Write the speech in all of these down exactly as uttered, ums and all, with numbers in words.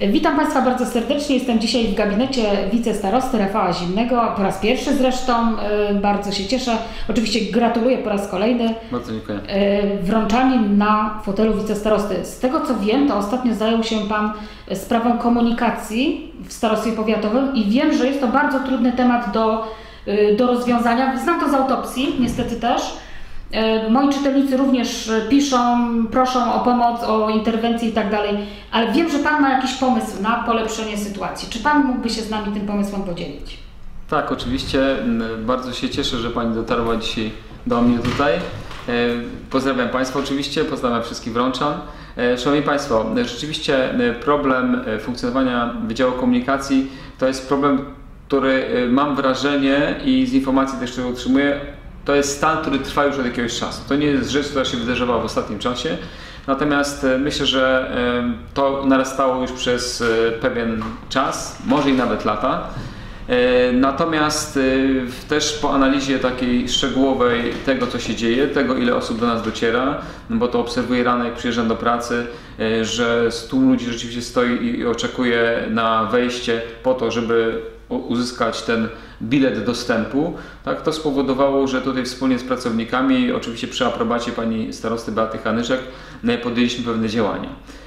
Witam Państwa bardzo serdecznie. Jestem dzisiaj w gabinecie wicestarosty Rafała Zimnego. Po raz pierwszy zresztą. Bardzo się cieszę. Oczywiście gratuluję po raz kolejny. Bardzo dziękuję. Wrączanin na fotelu wicestarosty. Z tego co wiem, to ostatnio zajął się Pan sprawą komunikacji w starostwie powiatowym i wiem, że jest to bardzo trudny temat do, do rozwiązania. Znam to z autopsji, niestety też. Moi czytelnicy również piszą, proszą o pomoc, o interwencję i tak dalej, ale wiem, że Pan ma jakiś pomysł na polepszenie sytuacji. Czy Pan mógłby się z nami tym pomysłem podzielić? Tak, oczywiście. Bardzo się cieszę, że Pani dotarła dzisiaj do mnie tutaj. Pozdrawiam Państwa oczywiście, pozdrawiam wszystkich wrączan. Szanowni Państwo, rzeczywiście problem funkcjonowania Wydziału Komunikacji to jest problem, który mam wrażenie i z informacji też, które otrzymuję, to jest stan, który trwa już od jakiegoś czasu. To nie jest rzecz, która się wydarzała w ostatnim czasie. Natomiast myślę, że to narastało już przez pewien czas, może i nawet lata. Natomiast też po analizie takiej szczegółowej tego, co się dzieje, tego, ile osób do nas dociera, no bo to obserwuję rano, jak przyjeżdżam do pracy, że stu ludzi rzeczywiście stoi i oczekuje na wejście po to, żeby uzyskać ten bilet dostępu, tak, to spowodowało, że tutaj wspólnie z pracownikami, oczywiście przy aprobacie pani starosty Beaty Hanyszek, podjęliśmy pewne działania.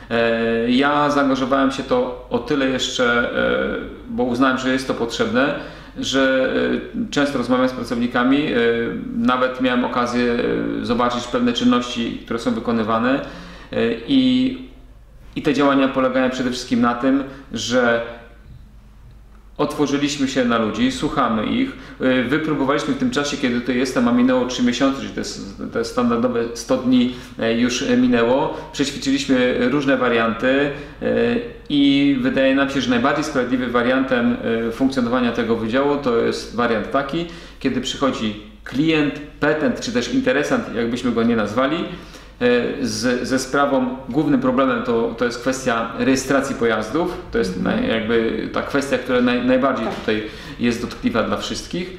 Ja zaangażowałem się to o tyle jeszcze, bo uznałem, że jest to potrzebne, że często rozmawiam z pracownikami, nawet miałem okazję zobaczyć pewne czynności, które są wykonywane i, i te działania polegają przede wszystkim na tym, że otworzyliśmy się na ludzi, słuchamy ich, wypróbowaliśmy w tym czasie, kiedy tutaj jestem, a minęło trzy miesiące, czyli te, te standardowe sto dni już minęło, przećwiczyliśmy różne warianty i wydaje nam się, że najbardziej sprawiedliwym wariantem funkcjonowania tego wydziału to jest wariant taki, kiedy przychodzi klient, petent czy też interesant, jakbyśmy go nie nazwali, Z, ze sprawą, głównym problemem to, to jest kwestia rejestracji pojazdów, to jest mm. naj, jakby ta kwestia, która naj, najbardziej tak. tutaj jest dotkliwa dla wszystkich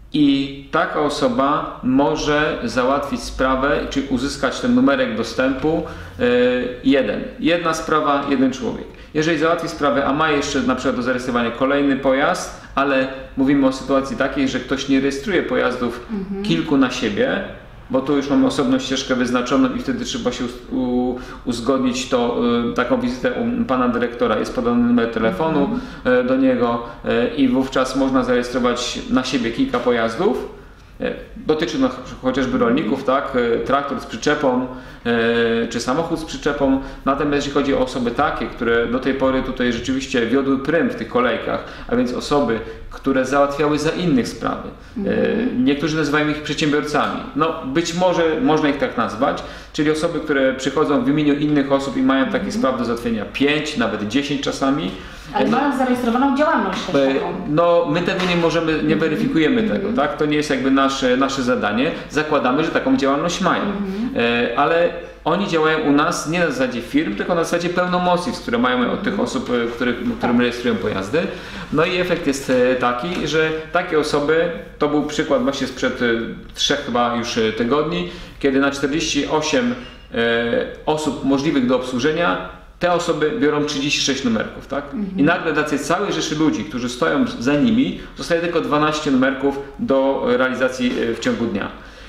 i taka osoba może załatwić sprawę, czy uzyskać ten numerek dostępu yy, jeden, jedna sprawa, jeden człowiek. Jeżeli załatwi sprawę, a ma jeszcze na przykład do zarejestrowania kolejny pojazd, ale mówimy o sytuacji takiej, że ktoś nie rejestruje pojazdów mm-hmm. kilku na siebie, bo tu już mamy osobną ścieżkę wyznaczoną i wtedy trzeba się uzgodnić to, taką wizytę u pana dyrektora. Jest podany numer telefonu mm-hmm. do niego i wówczas można zarejestrować na siebie kilka pojazdów. Dotyczy no, chociażby rolników, tak? Traktor z przyczepą czy samochód z przyczepą. Natomiast jeśli chodzi o osoby takie, które do tej pory tutaj rzeczywiście wiodły prym w tych kolejkach, a więc osoby, które załatwiały za innych sprawy. Mm. Niektórzy nazywają ich przedsiębiorcami. No być może można ich tak nazwać, czyli osoby, które przychodzą w imieniu innych osób i mają takie mm. sprawy do załatwienia pięć, nawet dziesięć czasami. Ale mają zarejestrowaną działalność też taką. No my tego nie możemy, nie weryfikujemy mm. tego, tak? To nie jest jakby nasze, nasze zadanie. Zakładamy, że taką działalność mają. Mm. Ale oni działają u nas nie na zasadzie firm, tylko na zasadzie pełnomocnictw, które mają od tych osób, których, którym rejestrują pojazdy. No i efekt jest taki, że takie osoby, to był przykład właśnie sprzed trzech chyba już tygodni, kiedy na czterdzieści osiem osób możliwych do obsłużenia te osoby biorą trzydzieści sześć numerków, tak? Mhm. I nagle dla tej całej rzeszy ludzi, którzy stoją za nimi, zostaje tylko dwanaście numerków do realizacji w ciągu dnia.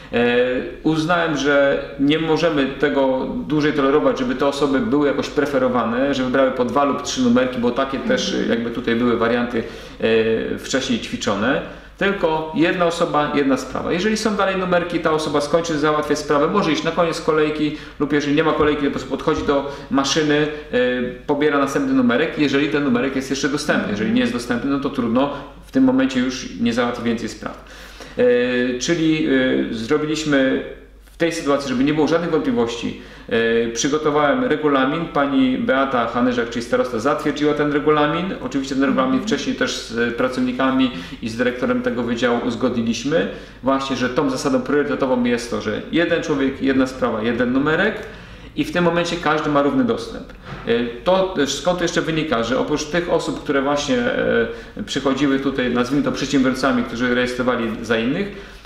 Uznałem, że nie możemy tego dłużej tolerować, żeby te osoby były jakoś preferowane, że wybrały po dwa lub trzy numerki, bo takie mm. też jakby tutaj były warianty wcześniej ćwiczone. Tylko jedna osoba, jedna sprawa. Jeżeli są dalej numerki, ta osoba skończy załatwiać sprawę, może iść na koniec kolejki lub jeżeli nie ma kolejki, to po prostu podchodzi do maszyny, pobiera następny numerek, jeżeli ten numerek jest jeszcze dostępny. Jeżeli nie jest dostępny, no to trudno, w tym momencie już nie załatwi więcej spraw. Yy, czyli yy, zrobiliśmy w tej sytuacji, żeby nie było żadnych wątpliwości, yy, przygotowałem regulamin, pani Beata Hanyszek, czyli starosta, zatwierdziła ten regulamin. Oczywiście ten regulamin wcześniej też z pracownikami i z dyrektorem tego wydziału uzgodniliśmy właśnie, że tą zasadą priorytetową jest to, że jeden człowiek, jedna sprawa, jeden numerek. I w tym momencie każdy ma równy dostęp. To skąd to jeszcze wynika, że oprócz tych osób, które właśnie przychodziły tutaj, nazwijmy to przedsiębiorcami, którzy rejestrowali za innych,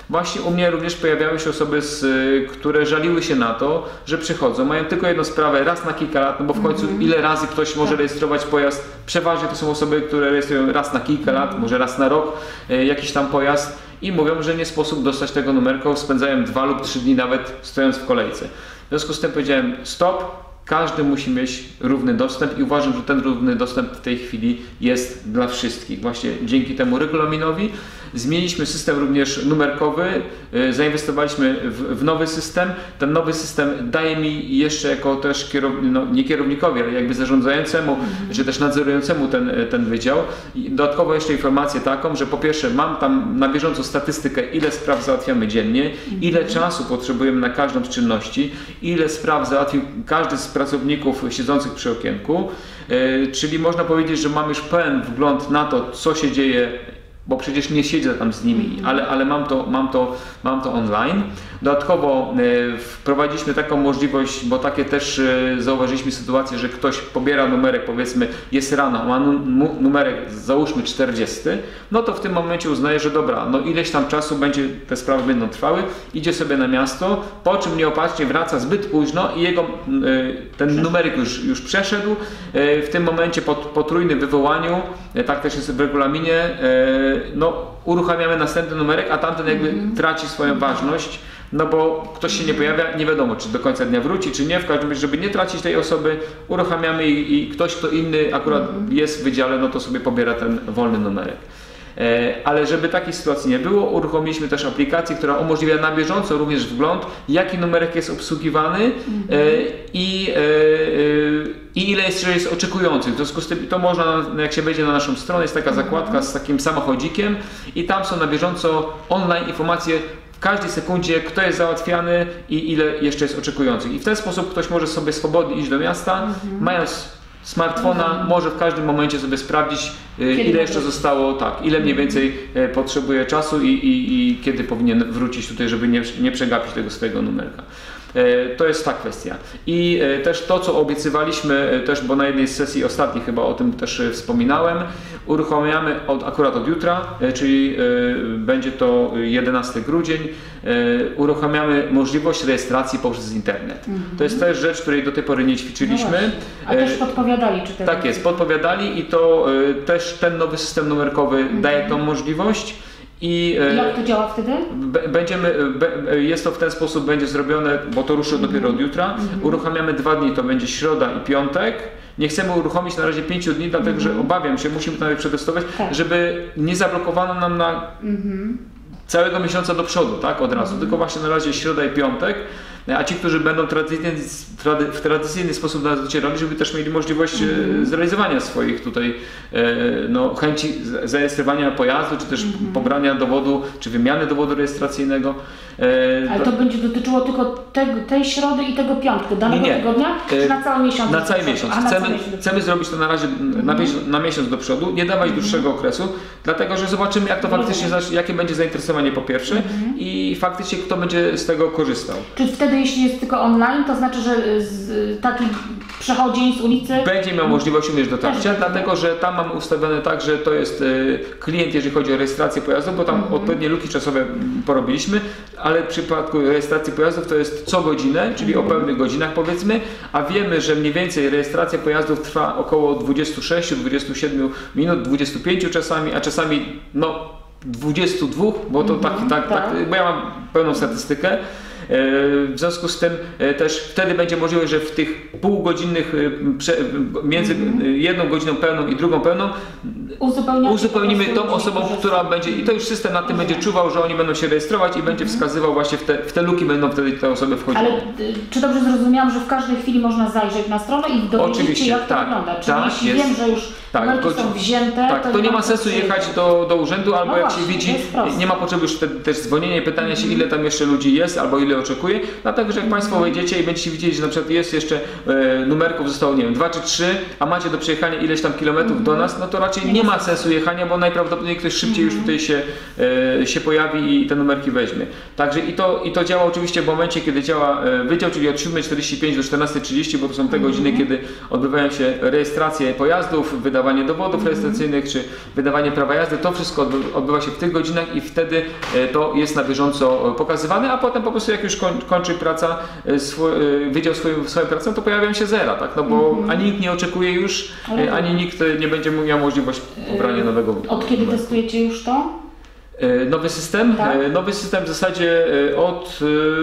Właśnie u mnie również pojawiały się osoby, z, które żaliły się na to, że przychodzą, mają tylko jedną sprawę raz na kilka lat, no bo w końcu mm-hmm. ile razy ktoś może rejestrować pojazd, przeważnie to są osoby, które rejestrują raz na kilka mm-hmm. lat, może raz na rok e, jakiś tam pojazd i mówią, że nie sposób dostać tego numerka, spędzają dwa lub trzy dni nawet stojąc w kolejce. W związku z tym powiedziałem stop. Każdy musi mieć równy dostęp i uważam, że ten równy dostęp w tej chwili jest dla wszystkich. Właśnie dzięki temu regulaminowi zmieniliśmy system również numerkowy, zainwestowaliśmy w, w nowy system. Ten nowy system daje mi jeszcze jako też kierownik, no nie kierownikowi, ale jakby zarządzającemu, mm-hmm. czy też nadzorującemu ten, ten wydział. I dodatkowo jeszcze informację taką, że po pierwsze mam tam na bieżąco statystykę, ile spraw załatwiamy dziennie, mm-hmm. ile czasu potrzebujemy na każdą z czynności, ile spraw załatwił każdy z pracowników siedzących przy okienku, yy, czyli można powiedzieć, że mam już pełen wgląd na to, co się dzieje, bo przecież nie siedzę tam z nimi, mm-hmm. ale, ale mam, to, mam, to, mam to online. Dodatkowo yy, wprowadziliśmy taką możliwość, bo takie też yy, zauważyliśmy sytuację, że ktoś pobiera numerek, powiedzmy jest rano, ma nu- numerek załóżmy czterdziesty, no to w tym momencie uznaje, że dobra, no ileś tam czasu będzie, te sprawy będą trwały, idzie sobie na miasto, po czym nieopatrznie wraca zbyt późno i jego yy, ten numerek już, już przeszedł, yy, w tym momencie po potrójnym wywołaniu, yy, tak też jest w regulaminie, yy, no uruchamiamy następny numerek, a tamten jakby mm-hmm. traci swoją ważność. No bo ktoś się nie pojawia, nie wiadomo czy do końca dnia wróci, czy nie, w każdym razie, żeby nie tracić tej osoby, uruchamiamy i, i ktoś, kto inny akurat mm-hmm. jest w wydziale, no to sobie pobiera ten wolny numerek. E, ale żeby takiej sytuacji nie było, uruchomiliśmy też aplikację, która umożliwia na bieżąco również wgląd, jaki numerek jest obsługiwany mm-hmm. e, i, e, e, i ile jest, jest oczekujących. W związku z tym to można, jak się wejdzie na naszą stronę, jest taka zakładka z takim samochodzikiem i tam są na bieżąco online informacje w każdej sekundzie, kto jest załatwiany i ile jeszcze jest oczekujących. I w ten sposób ktoś może sobie swobodnie iść do miasta, mhm. mając smartfona, mhm. może w każdym momencie sobie sprawdzić, kiedy ile jeszcze zostało, tak, ile mniej więcej e, potrzebuje czasu i, i, i kiedy powinien wrócić tutaj, żeby nie, nie przegapić tego swojego numerka. To jest ta kwestia. I też to, co obiecywaliśmy, też, bo na jednej z sesji ostatniej chyba o tym też wspominałem, uruchamiamy od, akurat od jutra, czyli będzie to jedenasty grudzień, uruchamiamy możliwość rejestracji poprzez internet. Mm-hmm. To jest też rzecz, której do tej pory nie ćwiczyliśmy. No a też podpowiadali, czy tego? Tak jest, podpowiadali i to też ten nowy system numerkowy mm-hmm. daje tą możliwość. I jak to działa wtedy? Będziemy, jest to w ten sposób, będzie zrobione, bo to ruszy mm-hmm. dopiero od jutra. Mm-hmm. Uruchamiamy dwa dni, to będzie środa i piątek. Nie chcemy uruchomić na razie pięciu dni, dlatego mm-hmm. że obawiam się, musimy to nawet przetestować, tak. żeby nie zablokowano nam na mm-hmm. całego miesiąca do przodu, tak, od razu. Mm-hmm. Tylko właśnie na razie środa i piątek. A ci, którzy będą tradycyjny, trady, w tradycyjny sposób do nas docierali, żeby też mieli możliwość mm-hmm. zrealizowania swoich tutaj no, chęci zarejestrowania pojazdu, czy też mm-hmm. pobrania dowodu, czy wymiany dowodu rejestracyjnego. Ale to będzie dotyczyło tylko te, tej środy i tego piątku, danego nie, nie. tygodnia, czy na cały miesiąc? Na cały miesiąc. A, chcemy, na cały chcemy zrobić to na razie mm-hmm. na, miesiąc, na miesiąc do przodu, nie dawać mm-hmm. dłuższego okresu, dlatego że zobaczymy, jak to faktycznie, mm-hmm. jakie będzie zainteresowanie po pierwsze mm-hmm. i faktycznie kto będzie z tego korzystał. Czy wtedy, jeśli jest tylko online, to znaczy, że z, taki przechodzień z ulicy będzie miał możliwość również dotarcia, dlatego że tam mamy ustawione tak, że to jest y, klient, jeżeli chodzi o rejestrację pojazdu, bo tam mm-hmm. odpowiednie luki czasowe porobiliśmy, ale w przypadku rejestracji pojazdów to jest co godzinę, czyli mm-hmm. o pełnych godzinach powiedzmy, a wiemy, że mniej więcej rejestracja pojazdów trwa około dwadzieścia sześć do dwudziestu siedmiu minut, dwudziestu pięciu czasami, a czasami no dwudziestu dwóch, bo to mm-hmm. tak, tak, tak, tak, bo ja mam pełną statystykę. W związku z tym też wtedy będzie możliwe, że w tych półgodzinnych, między jedną godziną pełną i drugą pełną uzupełnimy tą osobą, która będzie, i to już system na tym będzie czuwał, że oni będą się rejestrować i będzie wskazywał właśnie w te, w te luki będą wtedy te osoby wchodziły. Ale czy dobrze zrozumiałam, że w każdej chwili można zajrzeć na stronę i dowiedzieć się, jak to tak, wygląda? Czyli tak, jeśli jest, wiem, że już tak, numerki są wzięte, tak, to, to nie ma sensu jechać do, do urzędu, albo no jak właśnie, się widzi, nie ma potrzeby już wtedy też dzwonienia i pytania się, ile tam jeszcze ludzi jest, albo ile ile oczekuje, dlatego że jak Państwo wejdziecie i będziecie widzieli, że na przykład jest jeszcze e, numerków zostało, nie wiem, dwa czy trzy, a macie do przejechania ileś tam kilometrów do nas, no to raczej nie ma sensu jechania, bo najprawdopodobniej ktoś szybciej już tutaj się, e, się pojawi i te numerki weźmie. Także i to, i to działa oczywiście w momencie, kiedy działa e, wydział, czyli od siódmej czterdzieści pięć do czternastej trzydzieści, bo to są te godziny, kiedy odbywają się rejestracje pojazdów, wydawanie dowodów rejestracyjnych, czy wydawanie prawa jazdy. To wszystko odbywa się w tych godzinach i wtedy to jest na bieżąco pokazywane, a potem po prostu jak już kończy praca, swój, wydział swoją, swoją pracę, to pojawiają się zera, tak? No bo mm-hmm. ani nikt nie oczekuje już, ale ani nikt nie będzie miał możliwość pobrania nowego. Od kiedy testujecie już to? Nowy system? Tak? Nowy system w zasadzie od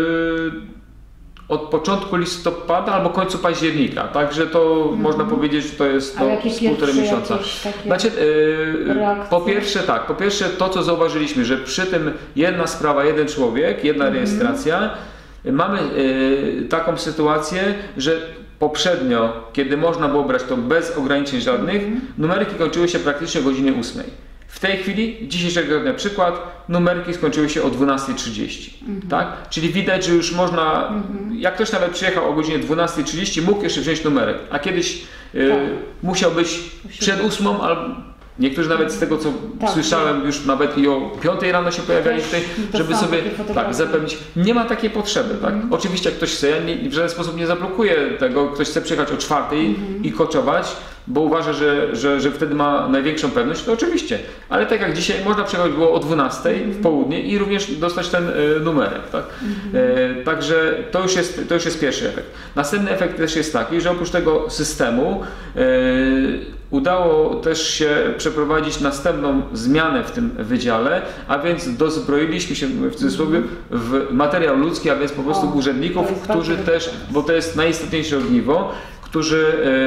od początku listopada albo końcu października, także to mm. można powiedzieć, że to jest to z półtorej miesiąca. Znaczy, yy, po pierwsze tak, po pierwsze to co zauważyliśmy, że przy tym jedna sprawa, jeden człowiek, jedna mm. rejestracja, mamy yy, taką sytuację, że poprzednio, kiedy można było brać to bez ograniczeń żadnych, mm. numerki kończyły się praktycznie o godzinie ósmej. W tej chwili, dzisiejszego dnia przykład, numerki skończyły się o dwunastej trzydzieści, mhm. tak? Czyli widać, że już można, mhm. jak ktoś nawet przyjechał o godzinie dwunastej trzydzieści, mógł jeszcze wziąć numerek, a kiedyś y, tak. musiał być przed ósmą, albo niektórzy nawet z tego co tak, słyszałem, tak. już nawet i o piątej rano się pojawiali tutaj, żeby sobie tak, zapewnić. Nie ma takiej potrzeby, tak? Mhm. Oczywiście jak ktoś chce, ja nie, w żaden sposób nie zablokuję tego, ktoś chce przyjechać o czwartej mhm. i koczować, bo uważa, że, że, że wtedy ma największą pewność, to oczywiście. Ale tak jak dzisiaj, można przyjechać było o dwunastej mm. w południe i również dostać ten y, numerek. Tak? Mm. E, także to już, jest, to już jest pierwszy efekt. Następny efekt też jest taki, że oprócz tego systemu e, udało też się przeprowadzić następną zmianę w tym wydziale, a więc dozbroiliśmy się w cudzysłowie w materiał ludzki, a więc po prostu o, urzędników, którzy też, bo to jest najistotniejsze ogniwo, którzy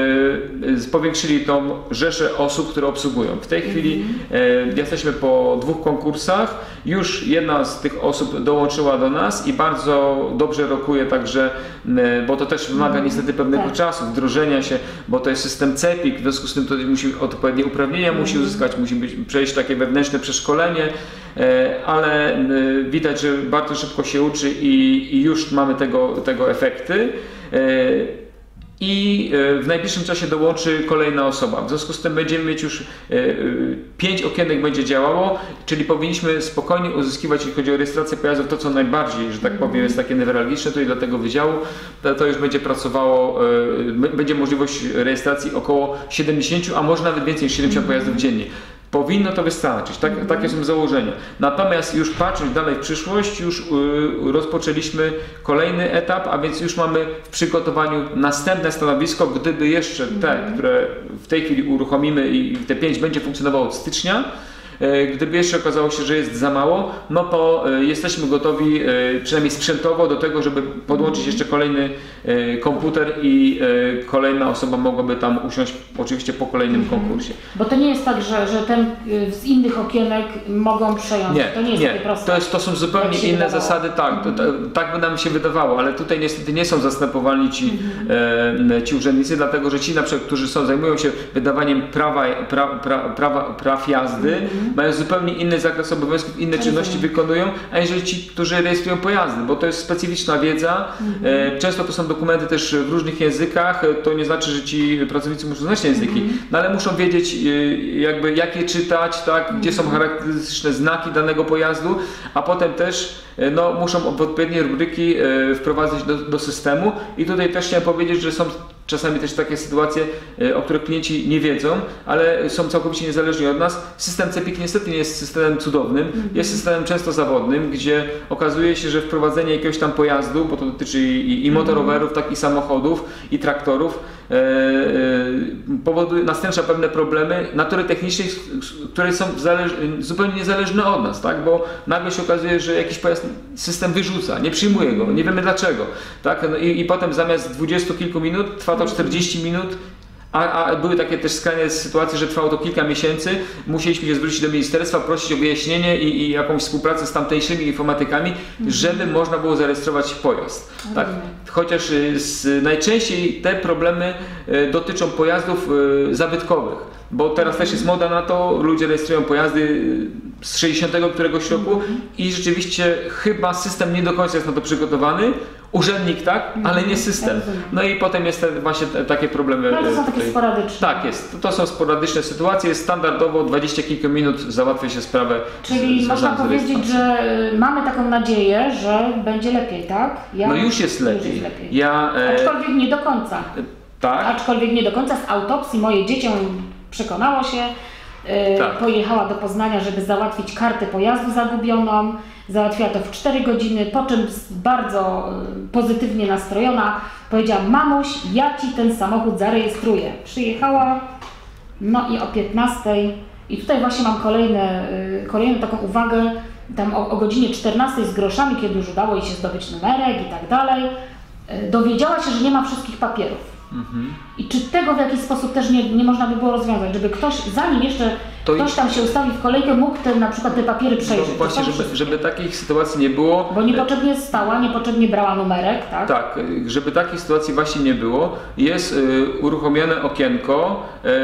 e, powiększyli tą rzeszę osób, które obsługują. W tej mm-hmm. chwili e, jesteśmy po dwóch konkursach, już jedna z tych osób dołączyła do nas i bardzo dobrze rokuje, także, e, bo to też wymaga mm-hmm. niestety pewnego tak. czasu, wdrożenia się, bo to jest system CEPIK, w związku z tym to musi odpowiednie uprawnienia mm-hmm. musi uzyskać, musi być, przejść takie wewnętrzne przeszkolenie, e, ale e, widać, że bardzo szybko się uczy i, i już mamy tego, tego efekty. E, I w najbliższym czasie dołączy kolejna osoba. W związku z tym będziemy mieć już pięć okienek będzie działało, czyli powinniśmy spokojnie uzyskiwać, jeśli chodzi o rejestrację pojazdów, to co najbardziej, że tak powiem, jest takie newralgiczne tutaj dla tego wydziału, to, to już będzie pracowało, będzie możliwość rejestracji około siedemdziesięciu, a może nawet więcej niż siedemdziesiąt pojazdów dziennie. Powinno to wystarczyć, tak, takie są założenia. Natomiast już patrząc dalej w przyszłość, już y, rozpoczęliśmy kolejny etap, a więc już mamy w przygotowaniu następne stanowisko, gdyby jeszcze te, które w tej chwili uruchomimy i te pięć będzie funkcjonowało od stycznia, gdyby jeszcze okazało się, że jest za mało, no to jesteśmy gotowi przynajmniej sprzętowo do tego, żeby podłączyć jeszcze kolejny komputer i kolejna osoba mogłaby tam usiąść oczywiście po kolejnym mhm. konkursie. Bo to nie jest tak, że, że ten z innych okienek mogą przejąć. Nie, to nie jest nie. takie proste. To, jest, to są zupełnie inne wydawało. zasady, tak, mhm. to, to, tak by nam się wydawało, ale tutaj niestety nie są zastępowani ci, mhm. e, ci urzędnicy, dlatego że ci na przykład, którzy są, zajmują się wydawaniem prawa, pra, pra, prawa, praw jazdy, mhm. mają zupełnie inny zakres obowiązków, inne czynności wykonują, a jeżeli ci, którzy rejestrują pojazdy, bo to jest specyficzna wiedza, mhm. e, często to są dokumenty też w różnych językach, to nie znaczy, że ci pracownicy muszą znać języki, mhm. no ale muszą wiedzieć e, jakby jak je czytać, tak, mhm. gdzie są charakterystyczne znaki danego pojazdu, a potem też e, no, muszą odpowiednie rubryki e, wprowadzać do, do systemu i tutaj też chciałem powiedzieć, że są czasami też takie sytuacje, o których klienci nie wiedzą, ale są całkowicie niezależni od nas. System CEPIK niestety nie jest systemem cudownym, mm-hmm. jest systemem często zawodnym, gdzie okazuje się, że wprowadzenie jakiegoś tam pojazdu, bo to dotyczy i, i motorowerów, tak i samochodów, i traktorów, e, e, powoduje, nastręcza pewne problemy natury technicznej, które są zupełnie niezależne od nas, tak? Bo nagle się okazuje, że jakiś pojazd system wyrzuca, nie przyjmuje go, nie wiemy dlaczego. Tak? No i, i potem zamiast dwudziestu kilku minut trwa to czterdzieści minut, A, a były takie też skrajne sytuacje, że trwało to kilka miesięcy, musieliśmy się zwrócić do ministerstwa, prosić o wyjaśnienie i, i jakąś współpracę z tamtejszymi informatykami, mhm. żeby można było zarejestrować pojazd. Tak? Chociaż z, najczęściej te problemy y, dotyczą pojazdów y, zabytkowych. Bo teraz też jest moda na to, ludzie rejestrują pojazdy z sześćdziesiątego któregoś roku mm-hmm. i rzeczywiście chyba system nie do końca jest na to przygotowany, urzędnik tak, mm-hmm. ale nie system. No i potem jest te, właśnie te, takie problemy. No to są takie sporadyczne. Tak jest, to są sporadyczne sytuacje, standardowo dwadzieścia kilka minut załatwia się sprawę. Czyli z, można powiedzieć, że mamy taką nadzieję, że będzie lepiej, tak? Ja, no już jest lepiej. Już jest lepiej. Ja, e... Aczkolwiek nie do końca. Tak? Aczkolwiek nie do końca. Z autopsji moje dziecię przekonało się, yy, tak. pojechała do Poznania, żeby załatwić kartę pojazdu zagubioną, załatwiła to w cztery godziny, po czym bardzo yy, pozytywnie nastrojona powiedziała: mamuś, ja Ci ten samochód zarejestruję. Przyjechała, no i o piętnastej, i tutaj właśnie mam kolejne, yy, kolejną taką uwagę, tam o, o godzinie czternastej z groszami, kiedy już udało jej się zdobyć numerek i tak dalej, yy, dowiedziała się, że nie ma wszystkich papierów. Mhm. I czy tego w jakiś sposób też nie, nie można by było rozwiązać, żeby ktoś, zanim jeszcze to ktoś tam się ustawi w kolejkę, mógł te, na przykład te papiery przejrzeć? No właśnie, żeby, żeby takich sytuacji nie było. Bo niepotrzebnie stała, niepotrzebnie brała numerek, tak? Tak, żeby takich sytuacji właśnie nie było, jest y, uruchomione okienko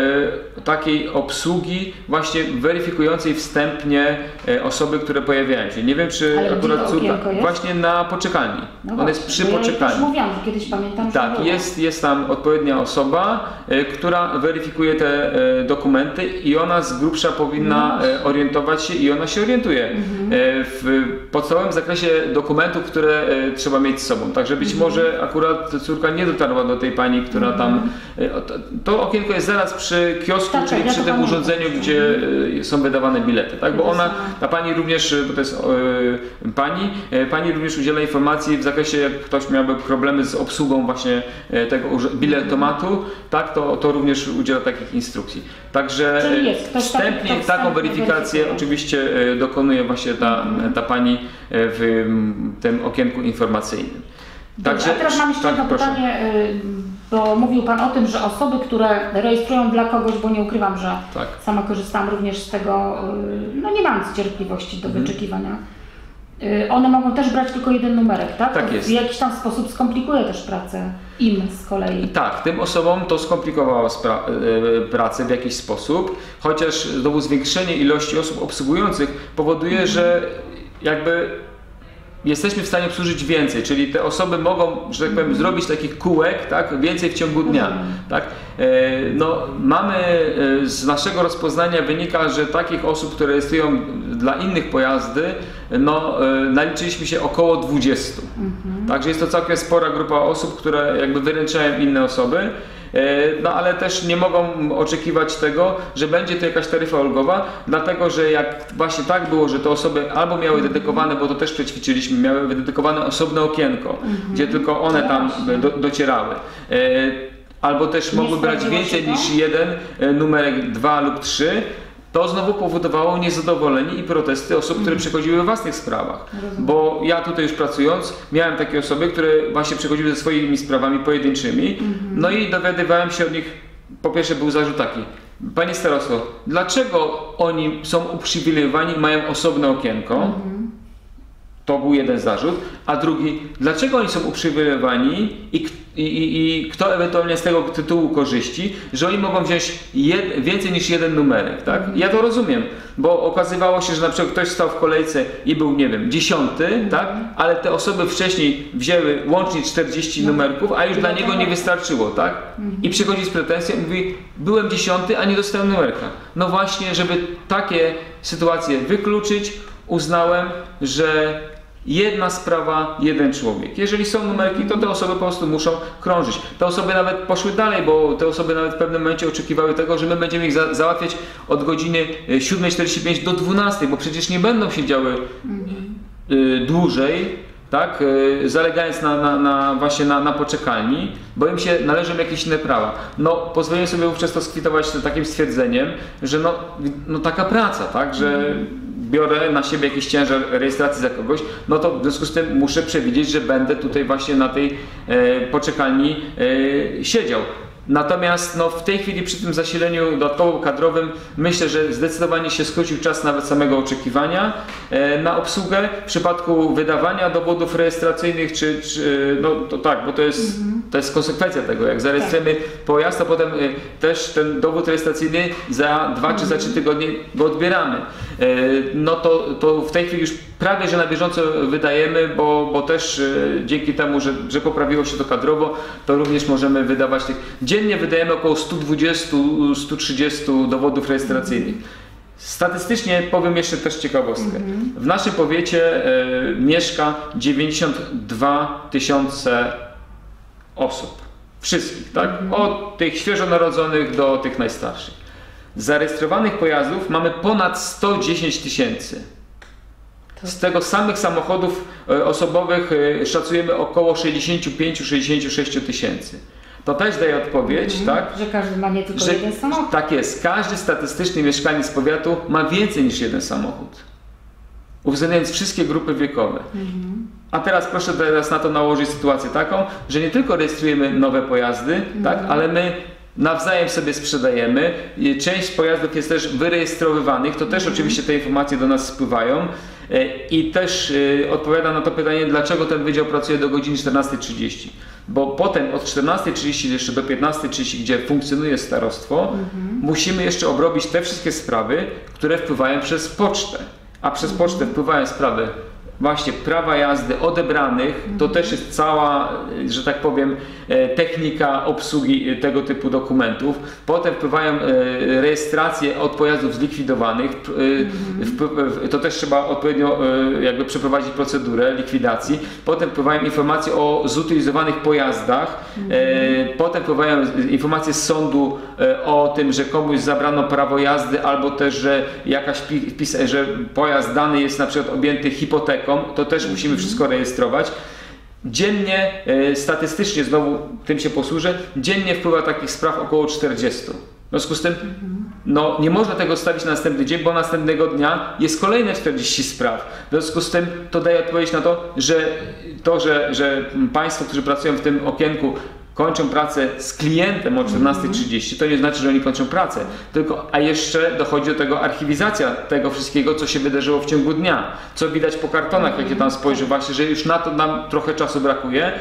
y, takiej obsługi właśnie weryfikującej wstępnie y, osoby, które pojawiają się. Nie wiem, czy ale akurat córka, właśnie na poczekalni. No on jest przy poczekalni. Ja już mówiłam, że kiedyś pamiętam. Tak, jest, jest tam odpowiednia osoba, y, która weryfikuje te y, dokumenty i ona z grubsza powinna no. orientować się i ona się orientuje mhm. w podstawowym zakresie dokumentów, które trzeba mieć z sobą. Także być mhm. może akurat córka nie dotarła do tej pani, która mhm. tam... To, to okienko jest zaraz przy kiosku, tak, czyli ja przy tym urządzeniu, tak. gdzie mhm. są wydawane bilety. Tak? Bo ona, ta pani również, bo to jest e, pani, e, pani również udziela informacji w zakresie, jak ktoś miałby problemy z obsługą właśnie tego biletomatu, tak, to, to również udziela takich instrukcji. Także wstępnie tak, taką weryfikację oczywiście dokonuje właśnie ta, mhm. ta pani w tym okienku informacyjnym. Także, a teraz mam jeszcze tak, jedno proszę. pytanie, bo mówił Pan o tym, że osoby, które rejestrują dla kogoś, bo nie ukrywam, że tak. sama korzystałam również z tego, no nie mając cierpliwości do mhm. wyczekiwania, one mogą też brać tylko jeden numerek, tak? Tak jest. W jakiś tam sposób skomplikuje też pracę im z kolei. Tak, tym osobom to skomplikowało pracę w jakiś sposób, chociaż znowu zwiększenie ilości osób obsługujących powoduje, mhm. że jakby jesteśmy w stanie obsłużyć więcej, czyli te osoby mogą, że tak powiem, mm. zrobić takich kółek, tak, więcej w ciągu dnia. Mm. Tak? No, mamy z naszego rozpoznania wynika, że takich osób, które rejestrują dla innych pojazdy, no, naliczyliśmy się około dwudziestu. Mm-hmm. Także jest to całkiem spora grupa osób, które jakby wyręczają inne osoby. No ale też nie mogą oczekiwać tego, że będzie to jakaś taryfa ulgowa, dlatego że jak właśnie tak było, że te osoby albo miały dedykowane, bo to też przećwiczyliśmy, miały wydedykowane osobne okienko, mhm. gdzie tylko one tam do, docierały. Albo też mogły brać więcej niż jeden, numerek dwa lub trzy. To znowu powodowało niezadowolenie i protesty osób, które przychodziły we własnych sprawach. Rozumiem. Bo ja tutaj już pracując, miałem takie osoby, które właśnie przychodziły ze swoimi sprawami pojedynczymi, mm-hmm. no i dowiadywałem się od nich, po pierwsze był zarzut taki: Panie starosto, dlaczego oni są uprzywilejowani, mają osobne okienko? Mm-hmm. To był jeden zarzut, a drugi, dlaczego oni są uprzywilejowani i, i, i, i kto ewentualnie z tego tytułu korzyści, że oni mogą wziąć jed, więcej niż jeden numerek, tak? Ja to rozumiem, bo okazywało się, że na przykład ktoś stał w kolejce i był, nie wiem, dziesiąty, mm. tak? Ale te osoby wcześniej wzięły łącznie czterdzieści no. numerków, a już dla niego nie wystarczyło, tak? Mm. I przychodzi z pretensją i mówi: byłem dziesiąty, a nie dostałem numerka. No właśnie, żeby takie sytuacje wykluczyć, uznałem, że jedna sprawa, jeden człowiek. Jeżeli są numerki, to te osoby po prostu muszą krążyć. Te osoby nawet poszły dalej, bo te osoby nawet w pewnym momencie oczekiwały tego, że my będziemy ich za załatwiać od godziny siódmej czterdzieści pięć do dwunastej, bo przecież nie będą siedziały y, dłużej, tak, y, zalegając na, na, na, właśnie na, na poczekalni, bo im się należą jakieś inne prawa. No, pozwoliłem sobie wówczas to skwitować takim stwierdzeniem, że no, no taka praca, tak, że biorę na siebie jakiś ciężar rejestracji za kogoś, no to w związku z tym muszę przewidzieć, że będę tutaj właśnie na tej e, poczekalni e, siedział. Natomiast no, w tej chwili przy tym zasileniu dodatkowo kadrowym myślę, że zdecydowanie się skrócił czas nawet samego oczekiwania e, na obsługę. W przypadku wydawania dowodów rejestracyjnych, czy, czy no to tak, bo to jest, mhm. to jest konsekwencja tego, jak zarejestrujemy tak. pojazd, to potem e, też ten dowód rejestracyjny za dwa mhm. czy za trzy tygodnie go odbieramy. E, no to, to w tej chwili już prawie że na bieżąco wydajemy, bo, bo też e, dzięki temu, że, że poprawiło się to kadrowo, to również możemy wydawać tych. Dziennie wydajemy około sto dwadzieścia do stu trzydziestu dowodów rejestracyjnych. Statystycznie powiem jeszcze też ciekawostkę. Mm-hmm. W naszym powiecie e, mieszka dziewięćdziesiąt dwa tysiące osób. Wszystkich, tak? Mm-hmm. Od tych świeżo narodzonych do tych najstarszych. Zarejestrowanych pojazdów mamy ponad sto dziesięć tysięcy. Z tego samych samochodów osobowych szacujemy około sześćdziesiąt pięć do sześćdziesięciu sześciu tysięcy. To też daje odpowiedź, mm, tak? Że każdy ma nie tylko że, jeden samochód. Tak jest. Każdy statystyczny mieszkaniec powiatu ma więcej niż jeden samochód. Uwzględniając wszystkie grupy wiekowe. Mm. A teraz proszę teraz na to nałożyć sytuację taką, że nie tylko rejestrujemy nowe pojazdy, mm. tak? Ale my nawzajem sobie sprzedajemy. Część pojazdów jest też wyrejestrowywanych, to też mm. oczywiście te informacje do nas spływają. I też odpowiada na to pytanie, dlaczego ten wydział pracuje do godziny czternastej trzydzieści. Bo potem od czternastej trzydzieści jeszcze do piętnastej trzydzieści, gdzie funkcjonuje starostwo, mhm. musimy jeszcze obrobić te wszystkie sprawy, które wpływają przez pocztę. A przez mhm. pocztę wpływają sprawy właśnie prawa jazdy odebranych, mhm. to też jest cała, że tak powiem, technika obsługi tego typu dokumentów. Potem wpływają rejestracje od pojazdów zlikwidowanych, mhm. to też trzeba odpowiednio jakby przeprowadzić procedurę likwidacji. Potem wpływają informacje o zutylizowanych pojazdach, mhm. potem wpływają informacje z sądu o tym, że komuś zabrano prawo jazdy, albo też, że jakaś wpis, że pojazd dany jest na przykład objęty hipoteką, to też mhm. musimy wszystko rejestrować. Dziennie, e, statystycznie znowu tym się posłużę, dziennie wpływa takich spraw około czterdziestu. W związku z tym no, nie można tego stawić na następny dzień, bo następnego dnia jest kolejne czterdzieści spraw. W związku z tym to daje odpowiedź na to, że to, że, że Państwo, którzy pracują w tym okienku, kończą pracę z klientem o czternastej trzydzieści, to nie znaczy, że oni kończą pracę, tylko, a jeszcze dochodzi do tego archiwizacja tego wszystkiego, co się wydarzyło w ciągu dnia, co widać po kartonach, jak się tam spojrzy, właśnie, że już na to nam trochę czasu brakuje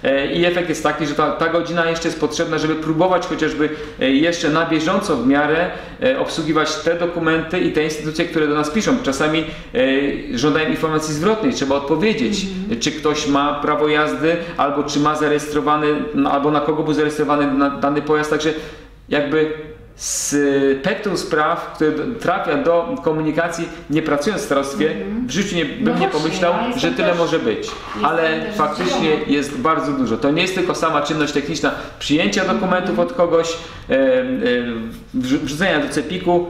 i efekt jest taki, że ta, ta godzina jeszcze jest potrzebna, żeby próbować chociażby jeszcze na bieżąco w miarę obsługiwać te dokumenty i te instytucje, które do nas piszą. Czasami żądają informacji zwrotnej, trzeba odpowiedzieć, mm-hmm. czy ktoś ma prawo jazdy, albo czy ma zarejestrowany, albo na kogo był zarejestrowany dany pojazd, także jakby spektrum spraw, które trafia do komunikacji, nie pracując w starostwie, mm-hmm. w życiu nie, bym no nie właśnie, pomyślał, ja że tyle też, może być, ale faktycznie jest bardzo dużo. To nie jest tylko sama czynność techniczna przyjęcia mm-hmm. dokumentów od kogoś, e, e, wrzucenia do cepiku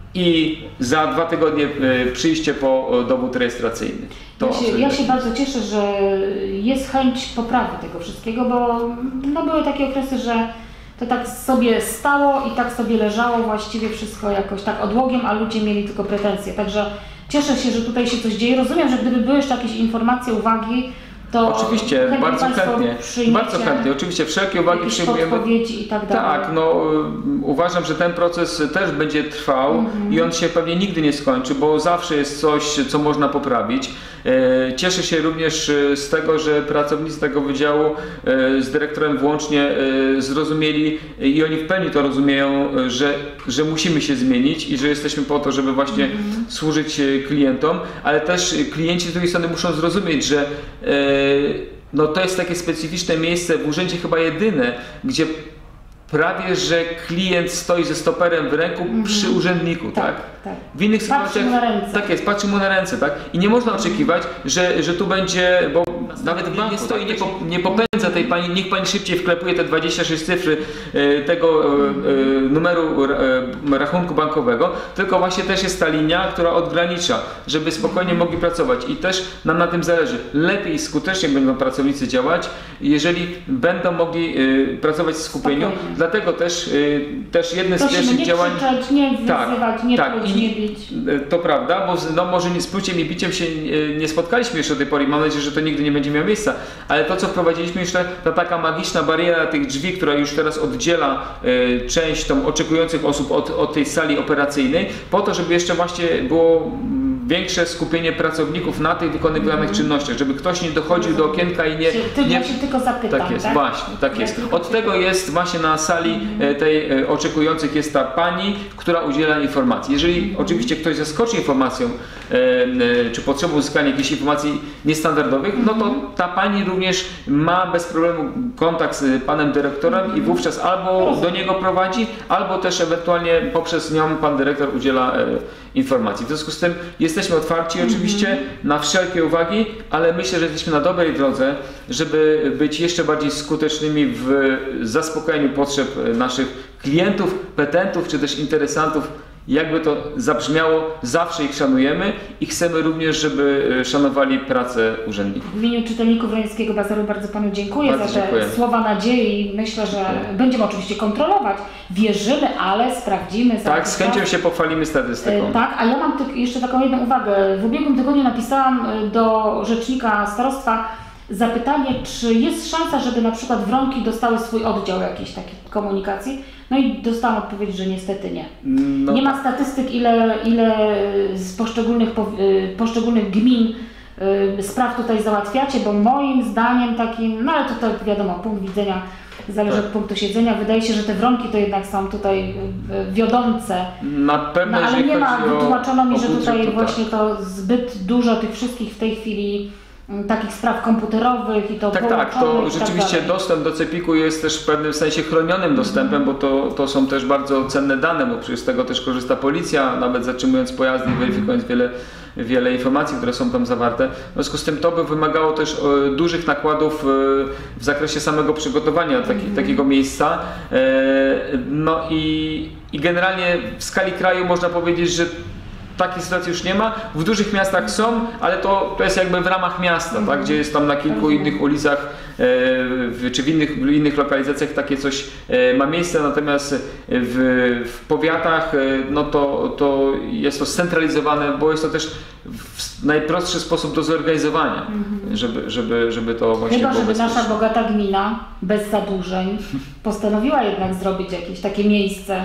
i za dwa tygodnie e, przyjście po dowód rejestracyjny. To ja, się, ja się bardzo cieszę, że jest chęć poprawy tego wszystkiego, bo no, były takie okresy, że to tak sobie stało i tak sobie leżało właściwie wszystko jakoś tak odłogiem, a ludzie mieli tylko pretensje. Także cieszę się, że tutaj się coś dzieje. Rozumiem, że gdyby były jeszcze jakieś informacje, uwagi, to oczywiście, bardzo chętnie, bardzo chętnie. Oczywiście wszelkie uwagi przyjmujemy. I tak dalej. Tak, no uważam, że ten proces też będzie trwał mm-hmm. i on się pewnie nigdy nie skończy, bo zawsze jest coś, co można poprawić. Cieszę się również z tego, że pracownicy tego wydziału z dyrektorem włącznie zrozumieli i oni w pełni to rozumieją, że, że musimy się zmienić i że jesteśmy po to, żeby właśnie mm-hmm. służyć klientom, ale też klienci z drugiej strony muszą zrozumieć, że no to jest takie specyficzne miejsce, w urzędzie chyba jedyne, gdzie prawie że klient stoi ze stoperem w ręku mm-hmm. przy urzędniku, tak? tak? tak. W innych sytuacjach tak jest, patrzy mu na ręce, tak? I nie można oczekiwać, że, że tu będzie, bo nawet w banku nie stoi, nie, po, nie popędza tej pani, niech pani szybciej wklepuje te dwadzieścia sześć cyfr e, tego e, e, numeru e, rachunku bankowego, tylko właśnie też jest ta linia, która odgranicza, żeby spokojnie mogli pracować i też nam na tym zależy. Lepiej i skutecznie będą pracownicy działać, jeżeli będą mogli e, pracować w skupieniu. Spokojnie. Dlatego też, y, też jedne z pierwszych nie działań... Krzyczeć, nie wyzywać, tak, nie tak, pluć, nie bić. To prawda, bo no, może nie, z pluciem i biciem się nie, nie spotkaliśmy jeszcze do tej pory. Mam nadzieję, że to nigdy nie będzie będzie miał miejsca, ale to, co wprowadziliśmy jeszcze, ta taka magiczna bariera tych drzwi, która już teraz oddziela y, część tą oczekujących osób od, od tej sali operacyjnej, po to, żeby jeszcze właśnie było większe skupienie pracowników na tych wykonywanych mm. czynnościach, żeby ktoś nie dochodził do okienka i nie... Ty, nie... Ja się tylko zapytam, tak jest, tak? właśnie, tak jest. Od tego jest właśnie na sali mm. tej oczekujących jest ta pani, która udziela informacji. Jeżeli mm. oczywiście ktoś zaskoczy informacją, e, czy potrzebą uzyskania jakichś informacji niestandardowych, mm. no to ta pani również ma bez problemu kontakt z panem dyrektorem mm. i wówczas albo do niego prowadzi, albo też ewentualnie poprzez nią pan dyrektor udziela e, informacji. W związku z tym jesteśmy otwarci mm-hmm. oczywiście na wszelkie uwagi, ale myślę, że jesteśmy na dobrej drodze, żeby być jeszcze bardziej skutecznymi w zaspokojeniu potrzeb naszych klientów, petentów czy też interesantów. Jakby to zabrzmiało, zawsze ich szanujemy i chcemy również, żeby szanowali pracę urzędników. W imieniu czytelników Rolnickiego Bazaru bardzo Panu dziękuję bardzo za te dziękuję. słowa nadziei. Myślę, że dziękuję. Będziemy oczywiście kontrolować, wierzymy, ale sprawdzimy. Tak, z chęcią się pochwalimy statystyką. Tak, a ja mam jeszcze taką jedną uwagę. W ubiegłym tygodniu napisałam do rzecznika starostwa zapytanie, czy jest szansa, żeby na przykład Wronki dostały swój oddział jakiejś takiej komunikacji. No i dostałam odpowiedź, że niestety nie. No. Nie ma statystyk, ile, ile z poszczególnych, poszczególnych gmin spraw tutaj załatwiacie, bo moim zdaniem takim, no ale to, to wiadomo, punkt widzenia zależy tak. od punktu siedzenia. Wydaje się, że te Wronki to jednak są tutaj wiodące. Na pewno, no, ale nie ma, wytłumaczono mi, że tutaj to właśnie tak. to zbyt dużo tych wszystkich w tej chwili takich spraw komputerowych i to Tak, tak, to rzeczywiście tak dostęp do cepiku jest też w pewnym sensie chronionym dostępem, bo to, to są też bardzo cenne dane, bo przecież z tego też korzysta policja, nawet zatrzymując pojazdy i weryfikując wiele, wiele informacji, które są tam zawarte. W związku z tym to by wymagało też e, dużych nakładów e, w zakresie samego przygotowania taki, mm. takiego miejsca. E, no i, i generalnie w skali kraju można powiedzieć, że takiej sytuacji już nie ma. W dużych miastach są, ale to, to jest jakby w ramach miasta, tak? Gdzie jest tam na kilku innych ulicach e, w, czy w innych, w innych lokalizacjach takie coś e, ma miejsce, natomiast w, w powiatach e, no to, to jest to scentralizowane, bo jest to też w najprostszy sposób do zorganizowania, mhm. żeby, żeby, żeby to właśnie Chyba, było żeby bezpieczne. nasza bogata gmina bez zadłużeń postanowiła jednak zrobić jakieś takie miejsce.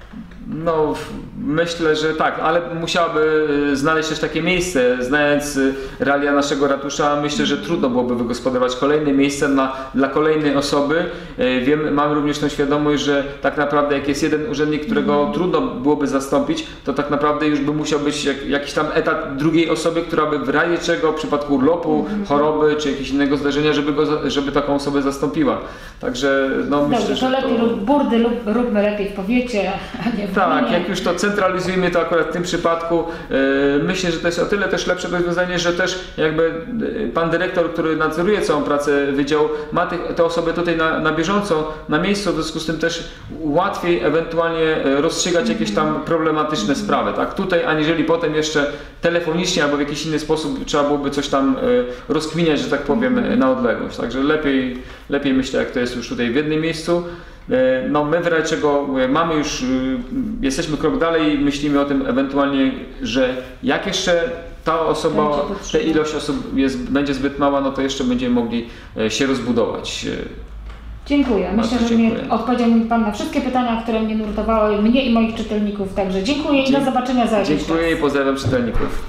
No, myślę, że tak, ale musiałaby znaleźć też takie miejsce. Znając realia naszego ratusza, myślę, że trudno byłoby wygospodarować kolejne miejsce dla, dla kolejnej osoby. Wiem, mam również tą świadomość, że tak naprawdę jak jest jeden urzędnik, którego mm. trudno byłoby zastąpić, to tak naprawdę już by musiał być jak, jakiś tam etat drugiej osoby, która by w razie czego, w przypadku urlopu, mm. choroby czy jakiegoś innego zdarzenia, żeby, go, żeby taką osobę zastąpiła. Także no Dobrze, myślę, to że lepiej to... burdy lub, róbmy lepiej w powiecie, a nie w Tak, gminie. jak już to centralizujemy, to akurat w tym przypadku yy, myślę, że to jest o tyle też lepsze rozwiązanie, że też jakby pan dyrektor, który nadzoruje całą pracę wydziału, ma tych, te osoby tutaj na, na bieżąco, na miejscu, w związku z tym też łatwiej ewentualnie rozstrzygać jakieś tam problematyczne sprawy, tak? Tutaj, aniżeli potem jeszcze telefonicznie albo w jakiś inny sposób trzeba byłoby coś tam yy, rozkminiać, że tak powiem, na odległość. Także lepiej, lepiej myślę, jak to jest już tutaj w jednym miejscu. No my w razie czego mamy już, jesteśmy krok dalej i myślimy o tym ewentualnie, że jak jeszcze ta osoba, ta ilość osób jest, będzie zbyt mała, no to jeszcze będziemy mogli się rozbudować. Dziękuję. Myślę, Bardzo że dziękuję. mnie odpowiedział mi Pan na wszystkie pytania, które mnie nurtowały, mnie i moich czytelników. Także dziękuję i do zobaczenia za jakiś czas. Dziękuję i pozdrawiam czytelników.